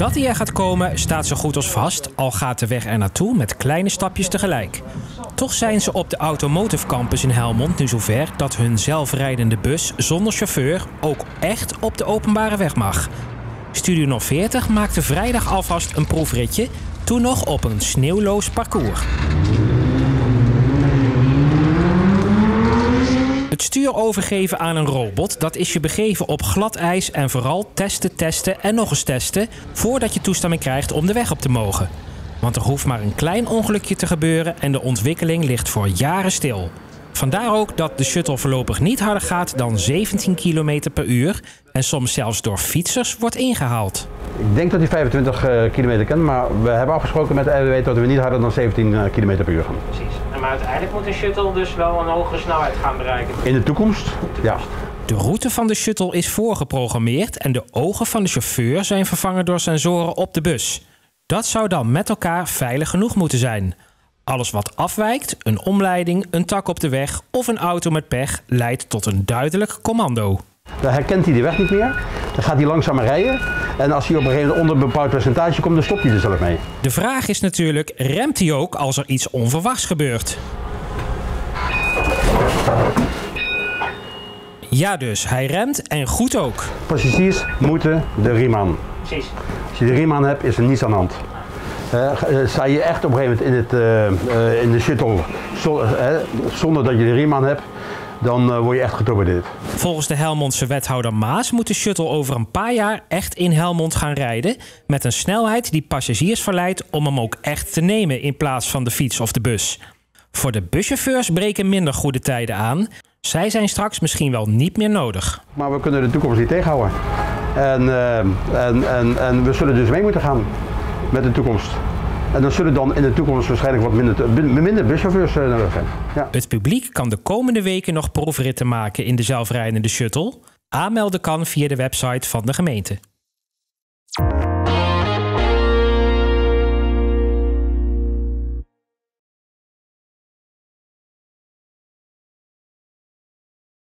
Dat hij er gaat komen staat zo goed als vast, al gaat de weg er naartoe met kleine stapjes tegelijk. Toch zijn ze op de Automotive Campus in Helmond nu zover dat hun zelfrijdende bus zonder chauffeur ook echt op de openbare weg mag. Studio 040 maakte vrijdag alvast een proefritje, toen nog op een sneeuwloos parcours. Het stuur overgeven aan een robot, dat is je begeven op glad ijs en vooral testen en nog eens testen voordat je toestemming krijgt om de weg op te mogen. Want er hoeft maar een klein ongelukje te gebeuren en de ontwikkeling ligt voor jaren stil. Vandaar ook dat de shuttle voorlopig niet harder gaat dan 17 km per uur en soms zelfs door fietsers wordt ingehaald. Ik denk dat hij 25 km kan, maar we hebben afgesproken met de RWW dat we niet harder dan 17 km per uur gaan. Precies. Maar uiteindelijk moet een shuttle dus wel een hogere snelheid gaan bereiken. In de toekomst? Ja. De route van de shuttle is voorgeprogrammeerd en de ogen van de chauffeur zijn vervangen door sensoren op de bus. Dat zou dan met elkaar veilig genoeg moeten zijn. Alles wat afwijkt, een omleiding, een tak op de weg of een auto met pech, leidt tot een duidelijk commando. Dan herkent hij de weg niet meer, dan gaat hij langzamer rijden en als hij op een gegeven moment onder een bepaald percentage komt, dan stopt hij er zelf mee. De vraag is natuurlijk, remt hij ook als er iets onverwachts gebeurt? Ja dus, hij remt en goed ook. Passagiers moeten de riem aan. Precies. Als je de riem aan hebt, is er niets aan de hand. Sta je echt op een gegeven moment in de shuttle zonder dat je de riem aan hebt, dan word je echt getorpedeerd. Volgens de Helmondse wethouder Maas moet de shuttle over een paar jaar echt in Helmond gaan rijden, met een snelheid die passagiers verleidt om hem ook echt te nemen in plaats van de fiets of de bus. Voor de buschauffeurs breken minder goede tijden aan. Zij zijn straks misschien wel niet meer nodig. Maar we kunnen de toekomst niet tegenhouden. En we zullen dus mee moeten gaan met de toekomst. En dan zullen dan in de toekomst waarschijnlijk wat minder buschauffeurs nodig zijn. Ja. Het publiek kan de komende weken nog proefritten maken in de zelfrijdende shuttle. Aanmelden kan via de website van de gemeente.